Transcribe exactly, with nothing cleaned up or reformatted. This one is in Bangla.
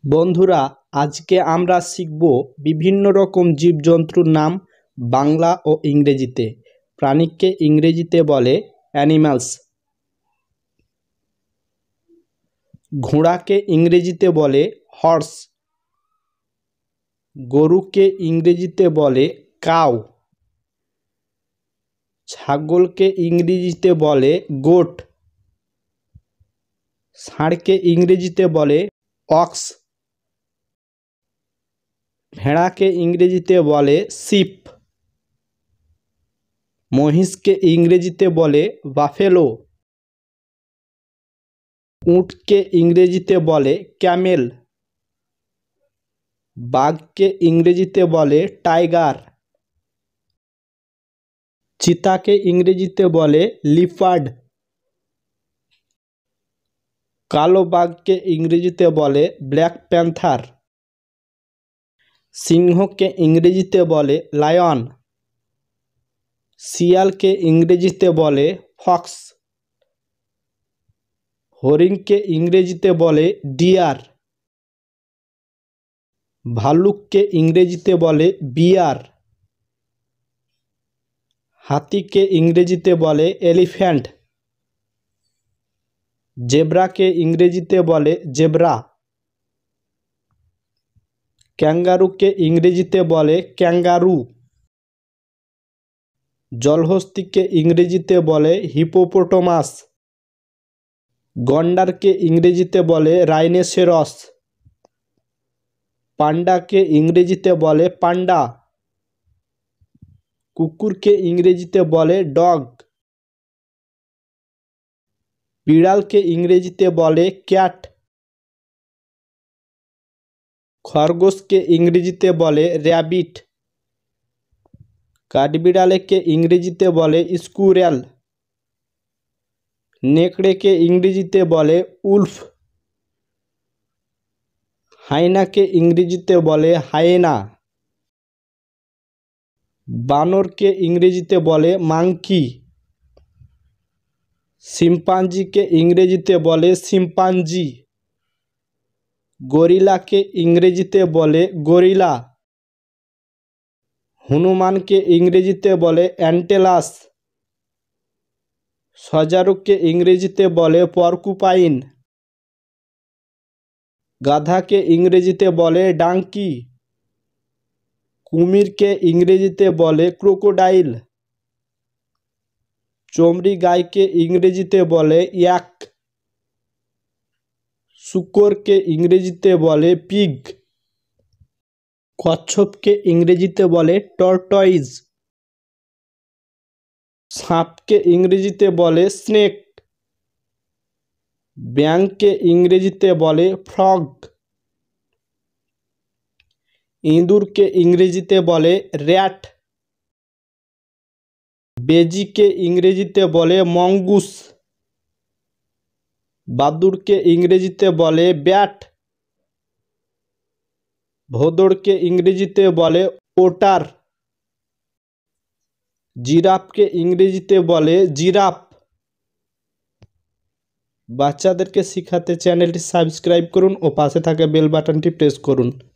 বন্ধুরা, আজকে আমরা শিখব বিভিন্ন রকম জীবজন্তুর নাম বাংলা ও ইংরেজিতে। প্রাণীকে ইংরেজিতে বলে অ্যানিমালস। ঘোড়াকে ইংরেজিতে বলে হর্স। গরুকে ইংরেজিতে বলে কাউ। ছাগলকে ইংরেজিতে বলে গোট। ষাঁড়কে ইংরেজিতে বলে অক্স। ভেড়াকে ইংরেজিতে বলে শিপ। মহিষকে ইংরেজিতে বলে বাফেলো। উটকে ইংরেজিতে বলে ক্যামেল। বাঘকে ইংরেজিতে বলে টাইগার। চিতাকে ইংরেজিতে বলে লিপার্ড। কালো বাঘকে ইংরেজিতে বলে ব্ল্যাক প্যান্থার। সিংহকে ইংরেজিতে বলে লায়ন। শিয়ালকে ইংরেজিতে বলে ফক্স। হরিণকে ইংরেজিতে বলে ডিয়ার। ভালুককে ইংরেজিতে বলে বিয়ার। হাতিকে ইংরেজিতে বলে এলিফ্যান্ট। জেব্রাকে ইংরেজিতে বলে জেব্রা। ক্যাঙ্গারুকে ইংরেজিতে বলে ক্যাঙ্গারু। জলহস্তিকে ইংরেজিতে বলে হিপোপোটামাস। গন্ডারকে ইংরেজিতে বলে রাইনোসেরস। পান্ডাকে ইংরেজিতে বলে পান্ডা। কুকুরকে ইংরেজিতে বলে ডগ। বিড়ালকে ইংরেজিতে বলে ক্যাট। খরগোশকে ইংরেজিতে বলে র্যাবিট। কাঠবিড়ালিকে ইংরেজিতে বলে স্কুরেল। নেকড়েকে ইংরেজিতে বলে উলফ। হাইনাকে ইংরেজিতে বলে হায়েনা। বানরকে ইংরেজিতে বলে মাংকি। শিম্পাঞ্জিকে ইংরেজিতে বলে শিম্পাঞ্জি। গরিলাকে ইংরেজিতে বলে গরিলা। হনুমানকে ইংরেজিতে বলে অ্যান্টেলাস। সজারুকে ইংরেজিতে বলে পর্কুপাইন। গাধাকে ইংরেজিতে বলে ডাঙ্কি। কুমিরকে ইংরেজিতে বলে ক্রোকোডাইল। চমড়ি গাইকে ইংরেজিতে বলে ইয়াক। শূকরকে ইংরেজিতে বলে পিগ। কচ্ছপকে ইংরেজিতে বলে টর্টয়েস। সাপকে ইংরেজিতে বলে স্নেক। ব্যাঙকে ইংরেজিতে বলে ফ্রগ। ইঁদুরকে ইংরেজিতে বলে র্যাট। বেজিকে ইংরেজিতে বলে মঙ্গুস। বাদুড়কে ইংরেজিতে বলে ব্যাট। ভোঁদড়কে ইংরেজিতে বলে ওটার। জিরাফকে ইংরেজিতে বলে জিরাফ। বাচ্চাদেরকে শেখাতে চ্যানেলটি সাবস্ক্রাইব করুন ও পাশে থাকা বেল বাটনটি প্রেস করুন।